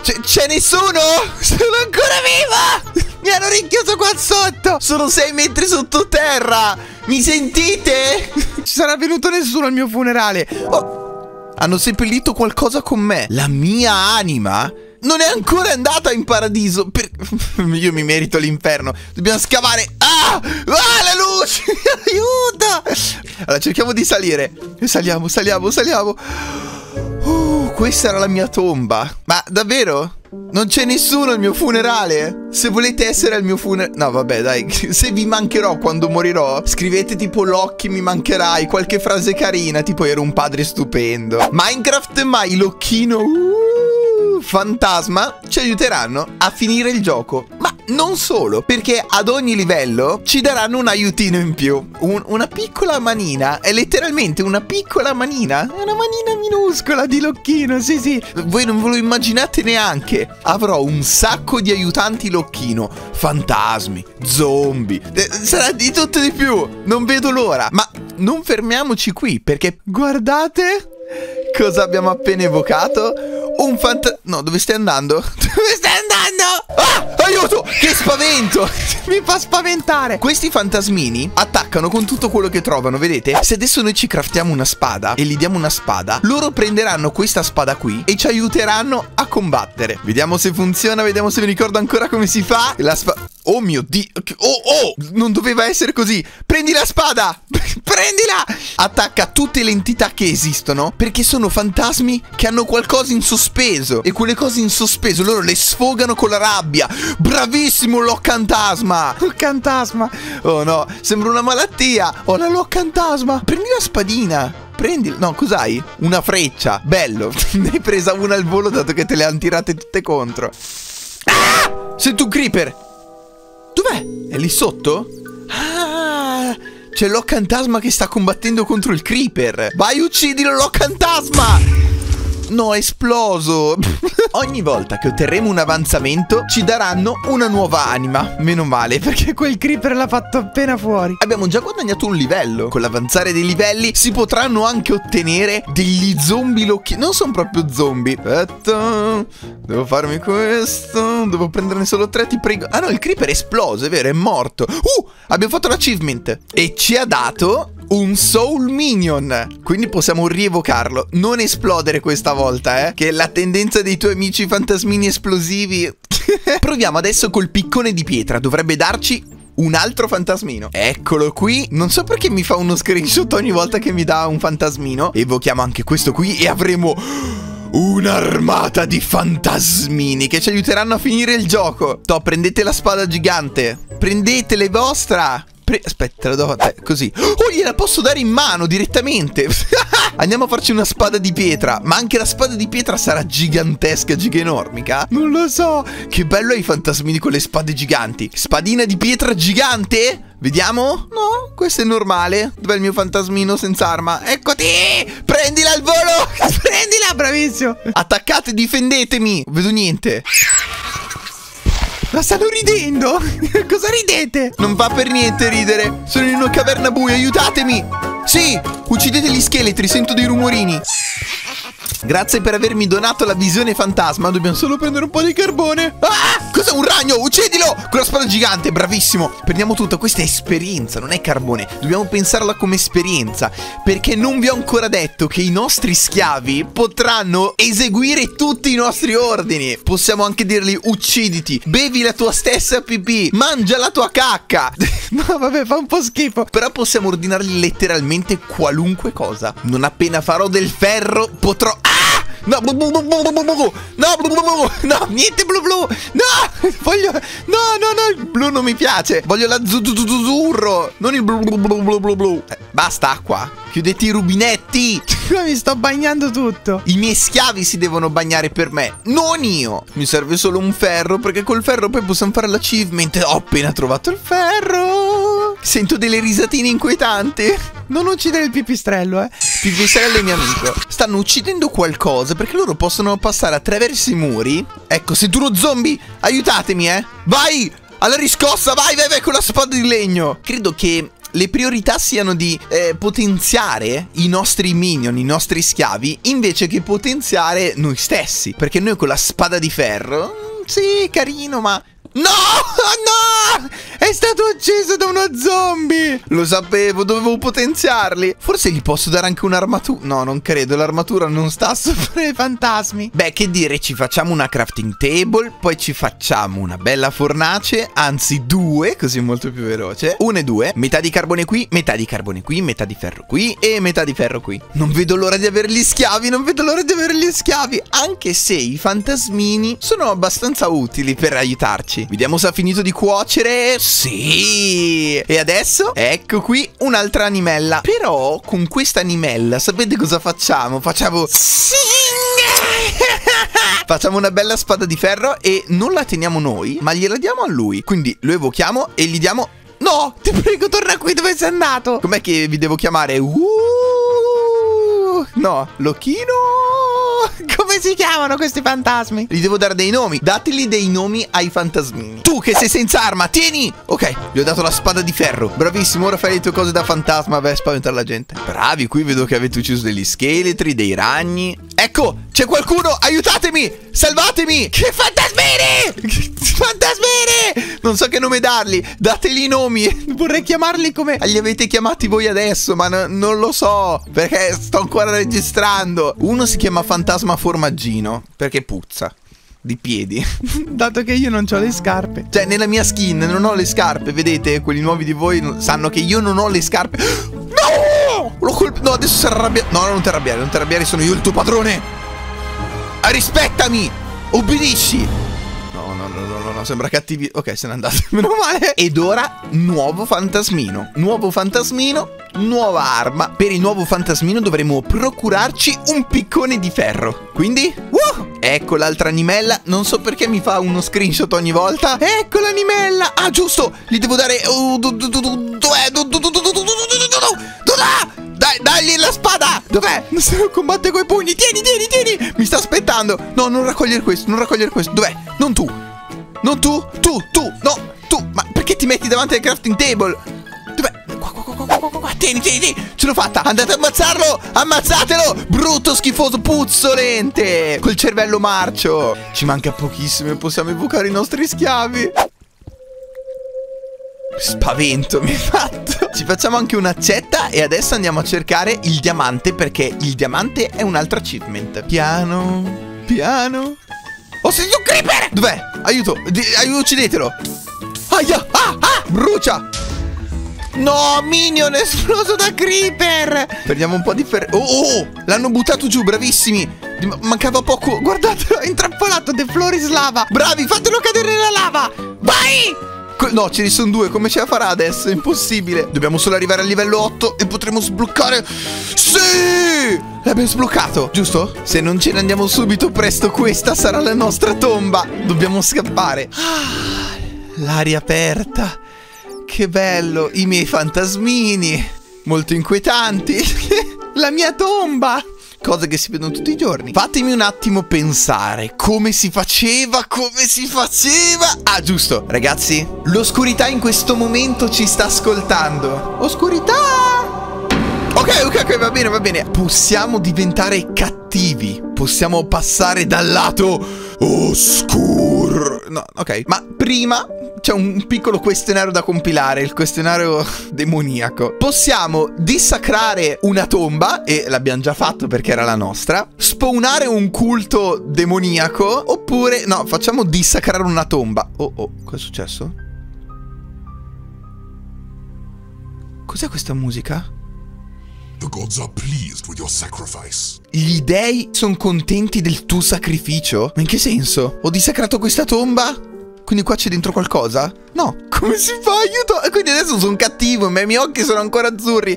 C'è nessuno? Sono ancora viva! Mi hanno rinchiuso qua sotto! Sono 6 metri sottoterra! Mi sentite? Ci sarà venuto nessuno al mio funerale. Oh, hanno seppellito qualcosa con me. La mia anima non è ancora andata in paradiso. Io mi merito l'inferno. Dobbiamo scavare. Ah, la luce! Aiuta! Allora cerchiamo di salire. Saliamo. Questa era la mia tomba. Ma davvero? Non c'è nessuno al mio funerale? Se volete essere al mio funerale... No vabbè dai, se vi mancherò quando morirò, scrivete tipo Locchi mi mancherai, qualche frase carina, tipo ero un padre stupendo. Minecraft mai Locchino Fantasma ci aiuteranno a finire il gioco. Ma non solo, perché ad ogni livello ci daranno un aiutino in più. Una piccola manina. È letteralmente una piccola manina. È una manina minuscola di Locchino. Sì. Voi non ve lo immaginate neanche. Avrò un sacco di aiutanti Locchino. Fantasmi, zombie, sarà di tutto e di più. Non vedo l'ora. Ma non fermiamoci qui, perché guardate cosa abbiamo appena evocato. No, dove stai andando? Dove stai andando? Ah, aiuto! Che spavento! Mi fa spaventare. Questi fantasmini attaccano con tutto quello che trovano, vedete? Se adesso noi ci craftiamo una spada e gli diamo una spada, loro prenderanno questa spada qui e ci aiuteranno a combattere. Vediamo se funziona, vediamo se mi ricordo ancora come si fa. La spada... Oh mio Dio! Oh! Non doveva essere così! Prendi la spada! Prendila! Attacca tutte le entità che esistono, perché sono fantasmi che hanno qualcosa in sospeso. E quelle cose in sospeso loro le sfogano con la rabbia. Bravissimo Loccantasma! Loccantasma! Oh no, sembra una malattia. Ho la Loccantasma. Prendi la spadina. Prendi... No, cos'hai? Una freccia. Bello. Ne hai presa una al volo dato che te le hanno tirate tutte contro. Ah! Sento un creeper. Dov'è? È lì sotto? Ah, c'è Loccantasma che sta combattendo contro il creeper. Vai, uccidilo Loccantasma! No, è esploso. Ogni volta che otterremo un avanzamento ci daranno una nuova anima. Meno male, perché quel creeper l'ha fatto appena fuori. Abbiamo già guadagnato un livello. Con l'avanzare dei livelli si potranno anche ottenere degli zombie Locchi. Non sono proprio zombie. Aspetta, devo farmi questo. Devo prenderne solo 3, ti prego. Ah no, il creeper è esploso, è vero, è morto. Abbiamo fatto l'achievement e ci ha dato un soul minion. Quindi possiamo rievocarlo. Non esplodere questa volta, che è la tendenza dei tuoi amici fantasmini esplosivi. Proviamo adesso col piccone di pietra. Dovrebbe darci un altro fantasmino. Eccolo qui. Non so perché mi fa uno screenshot ogni volta che mi dà un fantasmino. Evochiamo anche questo qui e avremo un'armata di fantasmini che ci aiuteranno a finire il gioco. Prendete la spada gigante. Prendetela, è vostra. Aspetta, la do così. Oh, gliela posso dare in mano direttamente. Andiamo a farci una spada di pietra. Ma anche la spada di pietra sarà gigantesca, gigaenormica? Non lo so. Che bello è i fantasmini con le spade giganti. Spadina di pietra gigante? Vediamo? No, questo è normale. Dov'è il mio fantasmino senza arma? Eccoti! Prendila al volo! Prendila, bravissimo. Attaccate, difendetemi. Non vedo niente. Ma stanno ridendo? Cosa ridete? Non fa per niente ridere. Sono in una caverna buia, aiutatemi. Sì, uccidete gli scheletri, sento dei rumorini. Grazie per avermi donato la visione fantasma. Dobbiamo solo prendere un po' di carbone. Ah, cos'è un ragno? Uccidilo con la spada gigante, bravissimo. Prendiamo tutto, questa è esperienza, non è carbone. Dobbiamo pensarla come esperienza, perché non vi ho ancora detto che i nostri schiavi potranno eseguire tutti i nostri ordini. Possiamo anche dirgli ucciditi, bevi la tua stessa pipì, mangia la tua cacca. No vabbè, fa un po' schifo. Però possiamo ordinargli letteralmente qualunque cosa. Non appena farò del ferro potrò... No, no, niente blu blu. No, voglio... No, il blu non mi piace. Voglio l'azzurro, non il blu blu blu blu. Basta acqua. Chiudete i rubinetti. Mi sto bagnando tutto. I miei schiavi si devono bagnare per me, non io. Mi serve solo un ferro, perché col ferro poi possiamo fare l'achievement. Ho appena trovato il ferro. Sento delle risatine inquietanti. Non uccidere il pipistrello, Pipistrello è mio amico. Stanno uccidendo qualcosa, perché loro possono passare attraverso i muri. Ecco, sento uno zombie. Aiutatemi, Vai, alla riscossa, vai con la spada di legno. Credo che le priorità siano di potenziare i nostri minion, i nostri schiavi, invece che potenziare noi stessi. Perché noi con la spada di ferro, sì, carino, ma... No! No! È stato ucciso da uno zombie! Lo sapevo, dovevo potenziarli. Forse gli posso dare anche un'armatura. No, non credo, l'armatura non sta sopra i fantasmi. Beh, che dire, ci facciamo una crafting table, poi ci facciamo una bella fornace, anzi 2, così molto più veloce. 1 e 2, metà di carbone qui, metà di carbone qui, metà di ferro qui e metà di ferro qui. Non vedo l'ora di avere gli schiavi, non vedo l'ora di avere gli schiavi. Anche se i fantasmini sono abbastanza utili per aiutarci. Vediamo se ha finito di cuocere. Sì. E adesso ecco qui un'altra animella. Però con questa animella sapete cosa facciamo? Facciamo facciamo una bella spada di ferro e non la teniamo noi, ma gliela diamo a lui. Quindi lo evochiamo e gli diamo... No, ti prego, torna qui, dove sei andato? Com'è che vi devo chiamare? No, Lochino. Come si chiamano questi fantasmi? Gli devo dare dei nomi. Dateli dei nomi ai fantasmini. Tu che sei senza arma, tieni. Ok, gli ho dato la spada di ferro. Bravissimo, ora fai le tue cose da fantasma per spaventare la gente. Bravi, qui vedo che avete ucciso degli scheletri, dei ragni. Ecco, c'è qualcuno, aiutatemi, salvatemi. Che fantasmini! Fantasmini! Non so che nome dargli. Dateli i nomi. Vorrei chiamarli come li avete chiamati voi adesso, ma non lo so, perché sto ancora registrando. Uno si chiama Fantasma Formaggino, perché puzza di piedi. Dato che io non ho le scarpe. Cioè, nella mia skin non ho le scarpe, vedete? Quelli nuovi di voi sanno che io non ho le scarpe. No! No, adesso si arrabbia. No, non ti arrabbiare, non ti arrabbiare, sono io il tuo padrone. Rispettami! Obbedisci! No, sembra cattivi. Ok, se n'è andato. Meno male. Ed ora, nuovo fantasmino. Nuovo fantasmino, nuova arma. Per il nuovo fantasmino dovremo procurarci un piccone di ferro. Quindi, ecco l'altra animella. Non so perché mi fa uno screenshot ogni volta. Ecco l'animella. Ah, giusto. Gli devo dare... Dov'è? Dagli la spada. Dov'è? Combatte coi pugni. Tieni. Mi sta aspettando. No, non raccogliere questo. Dov'è? Non tu. Non tu. No, tu. Ma perché ti metti davanti al crafting table? Dov'è? Qua. Tieni. Ce l'ho fatta. Andate a ammazzarlo. Ammazzatelo. Brutto, schifoso, puzzolente. Col cervello marcio. Ci manca pochissimo e possiamo evocare i nostri schiavi. Spavento mi hai fatto. Ci facciamo anche un'accetta e adesso andiamo a cercare il diamante, perché il diamante è un altro achievement. Piano. Ho sentito un creeper. Dov'è? Aiuto. Uccidetelo. Aia. Brucia. No, minion è esploso da creeper. Prendiamo un po' di ferro. Oh, l'hanno buttato giù, bravissimi. Mancava poco. Guardate, è intrappolato. The floor is lava. Bravi, fatelo cadere nella lava. Vai. No, ce ne sono 2, come ce la farà adesso? È impossibile. Dobbiamo solo arrivare al livello 8 e potremo sbloccare. Sì! L'abbiamo sbloccato, giusto? Se non ce ne andiamo subito presto, questa sarà la nostra tomba. Dobbiamo scappare. L'aria aperta. Che bello. I miei fantasmini. Molto inquietanti. La mia tomba. Cose che si vedono tutti i giorni. Fatemi un attimo pensare. Come si faceva? Ah, giusto. Ragazzi, l'oscurità in questo momento ci sta ascoltando. Oscurità! Ok, va bene. Possiamo diventare cattivi. Possiamo passare dal lato oscuro. No, ok. Ma prima c'è un piccolo questionario da compilare, il questionario demoniaco. Possiamo dissacrare una tomba, e l'abbiamo già fatto perché era la nostra. Spawnare un culto demoniaco. Oppure, no, facciamo dissacrare una tomba. Oh, cosa è successo? Cos'è questa musica? The gods are pleased with your sacrifice. Gli dei sono contenti del tuo sacrificio? Ma in che senso? Ho dissacrato questa tomba? Quindi qua c'è dentro qualcosa? No. Come si fa? Aiuto! Quindi adesso sono cattivo, ma i miei occhi sono ancora azzurri.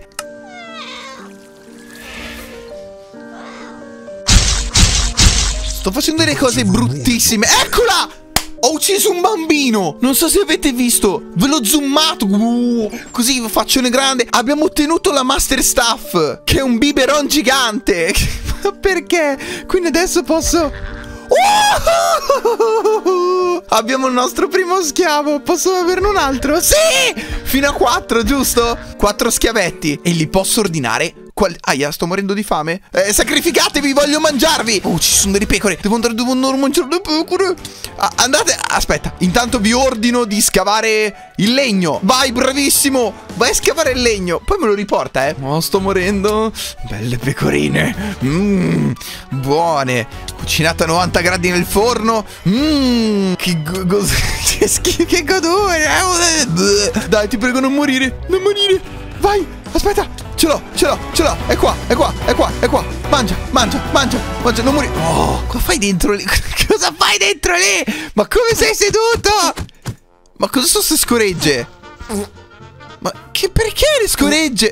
Sto facendo delle cose bruttissime. Eccola! Ho ucciso un bambino. Non so se avete visto. Ve l'ho zoomato. Così, faccione grande. Abbiamo ottenuto la Master Staff, che è un biberon gigante. Ma perché? Quindi adesso posso... Abbiamo il nostro primo schiavo. Posso averne un altro? Sì! Fino a 4, giusto? 4 schiavetti. E li posso ordinare? Aia, sto morendo di fame. Sacrificatevi, voglio mangiarvi. Oh, ci sono delle pecore. Devo andare a mangiare le pecore. Andate. Aspetta, intanto vi ordino di scavare il legno. Vai, bravissimo. Vai a scavare il legno. Poi me lo riporta, eh. Oh, sto morendo. Belle pecorine. Buone. Cucinata a 90 gradi nel forno. Che schifo. Che godore. Dai, ti prego, non morire. Non morire. Vai, aspetta. Ce l'ho. È qua. Mangia, non morire. Oh, cosa fai dentro lì? Cosa fai dentro lì? Ma come sei seduto? Ma cosa sono queste scoregge? Ma perché le scoregge?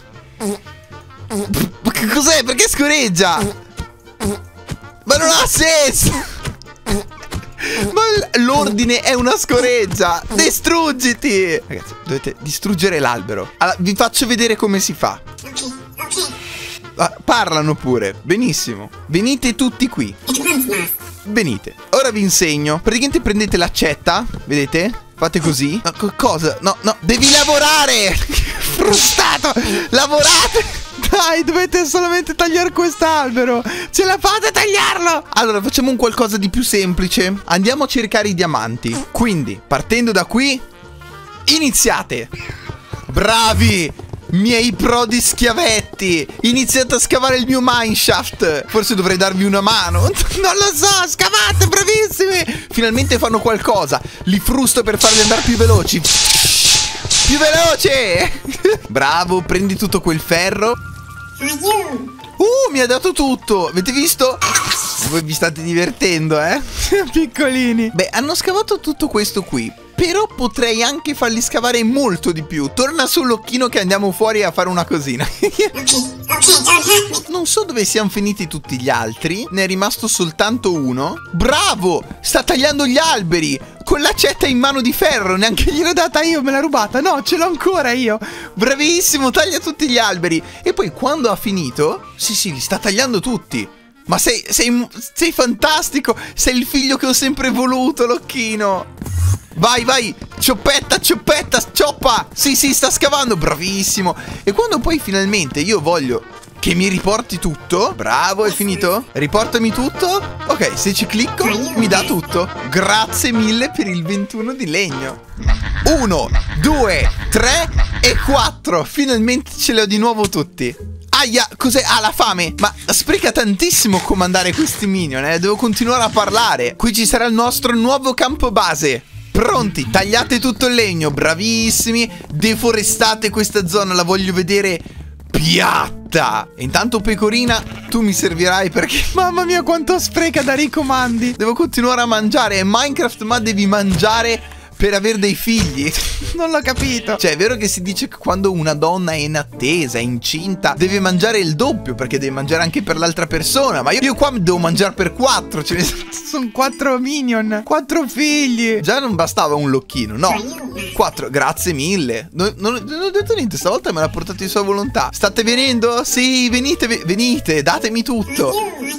Ma che cos'è? Perché scoreggia? Ma non ha senso. Ma l'ordine è una scoreggia. Distruggiti. Ragazzi, dovete distruggere l'albero. Allora, vi faccio vedere come si fa. Parlano pure. Benissimo. Venite tutti qui. Venite. Ora vi insegno. Praticamente prendete l'accetta. Vedete? Fate così. No, cosa? No, devi lavorare. Frustato. Lavorate. Dai, dovete solamente tagliare quest'albero. Ce la fate a tagliarlo? Allora, facciamo un qualcosa di più semplice. Andiamo a cercare i diamanti. Quindi, partendo da qui, iniziate. Bravi, miei pro di schiavetti. Iniziate a scavare il mio mineshaft. Forse dovrei darvi una mano. Non lo so, scavate, bravissimi. Finalmente fanno qualcosa. Li frusto per farli andare più veloci. Più veloce. Bravo, prendi tutto quel ferro. Mi ha dato tutto. Avete visto? Voi vi state divertendo, eh? Piccolini. Beh, hanno scavato tutto questo qui. Però potrei anche farli scavare molto di più. Torna sull'occhino che andiamo fuori a fare una cosina. Non so dove siano finiti tutti gli altri. Ne è rimasto soltanto uno. Bravo! Sta tagliando gli alberi con l'accetta in mano di ferro. Neanche gliel'ho data io, me l'ha rubata. No, ce l'ho ancora io. Bravissimo, taglia tutti gli alberi. E poi quando ha finito, sì, li sta tagliando tutti. Ma sei fantastico. Sei il figlio che ho sempre voluto, Locchino. Vai, cioppetta, cioppa. Sì, sta scavando, bravissimo. E quando poi finalmente io voglio che mi riporti tutto. Bravo, è finito? Riportami tutto. Ok, se ci clicco mi dà tutto. Grazie mille per il 21 di legno. 1, 2, 3 e 4. Finalmente ce li ho di nuovo tutti. Aia, cos'è? Ah, la fame. Ma spreca tantissimo comandare questi minion, devo continuare a parlare. Qui ci sarà il nostro nuovo campo base. Pronti, tagliate tutto il legno, bravissimi. Deforestate questa zona, la voglio vedere piatta. E intanto, pecorina, tu mi servirai perché mamma mia quanto spreca dare i comandi. Devo continuare a mangiare. È Minecraft, ma devi mangiare per avere dei figli. Non l'ho capito. Cioè, è vero che si dice che quando una donna è in attesa, è incinta, deve mangiare il doppio, perché deve mangiare anche per l'altra persona. Ma io qua devo mangiare per 4. Ce ne sono 4 minion, 4 figli. Già non bastava un Locchino, no, 4, grazie mille. Non ho detto niente, stavolta me l'ha portato di sua volontà. State venendo? Sì, venite, datemi tutto.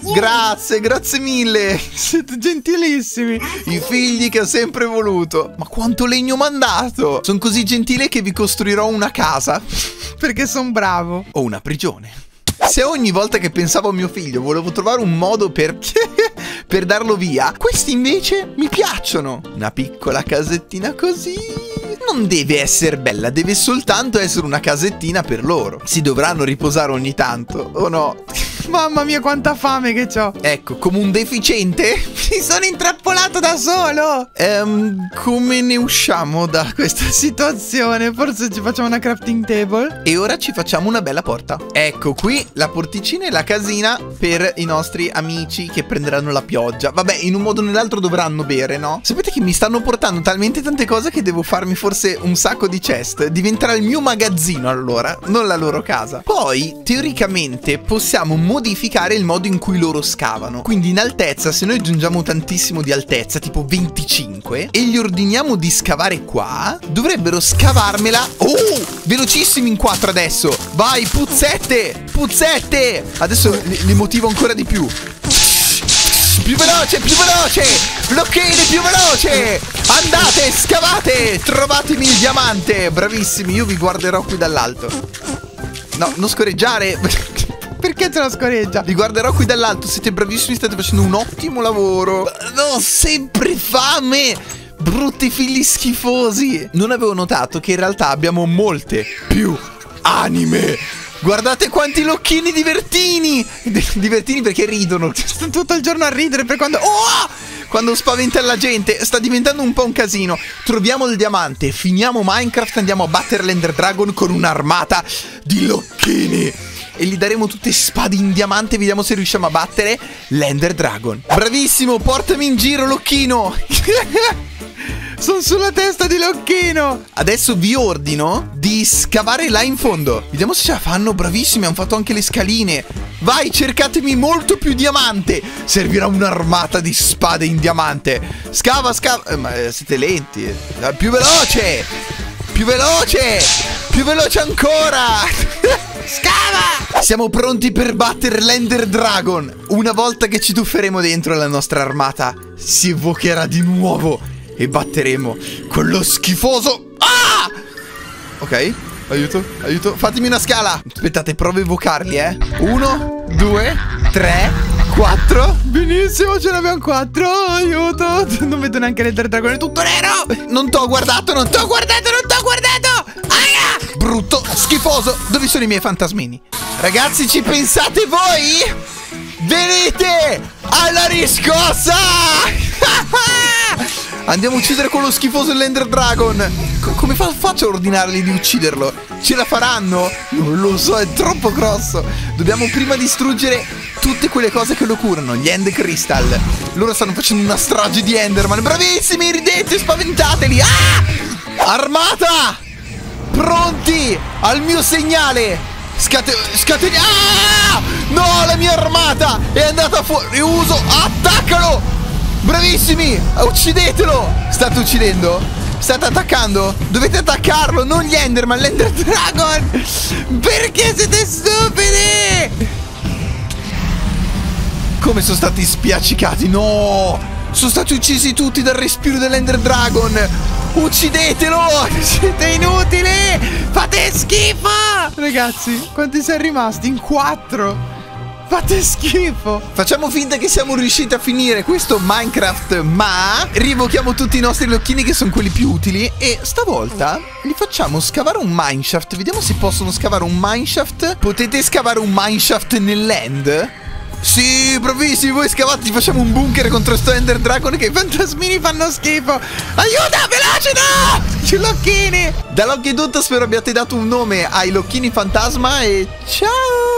Grazie mille. Siete gentilissimi. I figli che ho sempre voluto. Ma quanto legno mandato! Sono così gentile che vi costruirò una casa. Perché sono bravo. O una prigione. Se ogni volta che pensavo a mio figlio volevo trovare un modo per darlo via, questi invece mi piacciono. Una piccola casettina così. Non deve essere bella, deve soltanto essere una casettina per loro. Si dovranno riposare ogni tanto, o no? Mamma mia quanta fame che ho. Ecco, come un deficiente mi sono intrappolato da solo. Come ne usciamo da questa situazione? Forse ci facciamo una crafting table. E ora ci facciamo una bella porta. Ecco qui la porticina e la casina per i nostri amici che prenderanno la pioggia. Vabbè, in un modo o nell'altro dovranno bere, no? Sapete che mi stanno portando talmente tante cose che devo farmi forse un sacco di chest. Diventerà il mio magazzino allora, non la loro casa. Poi, teoricamente, possiamo modificare il modo in cui loro scavano. Quindi in altezza, se noi aggiungiamo tantissimo di altezza, tipo 25, e gli ordiniamo di scavare qua, dovrebbero scavarmela. Oh, velocissimi in 4 adesso. Vai, puzzette, puzzette. Adesso li motivo ancora di più. Più veloce, più veloce. Locchini, più veloce. Andate, scavate. Trovatemi il diamante. Bravissimi, io vi guarderò qui dall'alto. No, non scorreggiare. Perché te la scorreggia? Vi guarderò qui dall'alto. Siete bravissimi, state facendo un ottimo lavoro. No, sempre fame. Brutti figli schifosi. Non avevo notato che in realtà abbiamo molte più anime. Guardate quanti locchini divertini. Divertini perché ridono. Stanno tutto il giorno a ridere per quando... quando spaventa la gente. Sta diventando un po' un casino. Troviamo il diamante, finiamo Minecraft, andiamo a battere l'Ender Dragon con un'armata di locchini. E gli daremo tutte spade in diamante. Vediamo se riusciamo a battere l'Ender Dragon. Bravissimo, portami in giro, locchino. Sono sulla testa di Locchino. Adesso vi ordino di scavare là in fondo. Vediamo se ce la fanno. Bravissimi, hanno fatto anche le scaline. Vai, cercatemi molto più diamante. Servirà un'armata di spade in diamante. Scava, scava. Ma siete lenti. Più veloce. Più veloce. Più veloce ancora. Scava. Siamo pronti per battere l'Ender Dragon. Una volta che ci tufferemo dentro, la nostra armata si evocherà di nuovo e batteremo quello schifoso. Ah! Ok, aiuto, aiuto. Fatemi una scala. Aspettate, provo a evocarli, 1, 2, 3, 4. Benissimo, ce l'abbiamo 4. Aiuto. Non vedo neanche l'Ender Dragon, è tutto nero. Non t'ho guardato, non t'ho guardato, non t'ho guardato. Aia! Brutto, schifoso. Dove sono i miei fantasmini? Ragazzi, ci pensate voi? Venite alla riscossa. Andiamo a uccidere quello schifoso dell'Ender Dragon. Come faccio a ordinarli di ucciderlo? Ce la faranno? Non lo so, è troppo grosso. Dobbiamo prima distruggere tutte quelle cose che lo curano, gli End Crystal. Loro stanno facendo una strage di Enderman. Bravissimi, ridete, spaventateli. Ah! Armata! Pronti al mio segnale. Scateni. Ah! No, la mia armata è andata fuori uso. Attaccalo! Bravissimi! Uccidetelo! State uccidendo? State attaccando? Dovete attaccarlo, non gli Enderman, l'Ender Dragon! Perché siete stupidi? Come sono stati spiaccicati? No! Sono stati uccisi tutti dal respiro dell'Ender Dragon! Uccidetelo! Siete inutili! Fate schifo! Ragazzi, quanti siamo rimasti? In 4! Fate schifo. Facciamo finta che siamo riusciti a finire questo Minecraft, ma rievochiamo tutti i nostri locchini che sono quelli più utili. E stavolta li facciamo scavare un mineshaft. Vediamo se possono scavare un mineshaft. Potete scavare un mineshaft nell'end? Sì, bravissimi, voi scavate. Facciamo un bunker contro sto Ender Dragon che i fantasmini fanno schifo. Aiuta, veloce, no! C'è locchini. Da Locchi è tutto, spero abbiate dato un nome ai locchini fantasma e ciao.